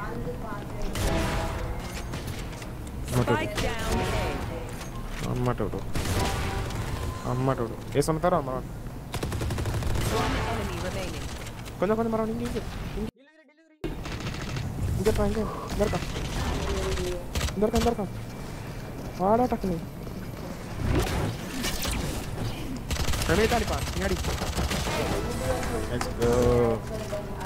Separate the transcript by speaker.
Speaker 1: Spike down
Speaker 2: അമ്മട്ടോടു അമ്മട്ടോടു ഏസൊന്ന് തരാം
Speaker 1: A. One enemy remaining.
Speaker 2: കൊഞ്ഞ മറ ഇങ്ങനെ എന്തെടുക്കാം വാടാ ടക്കണേ Let's go.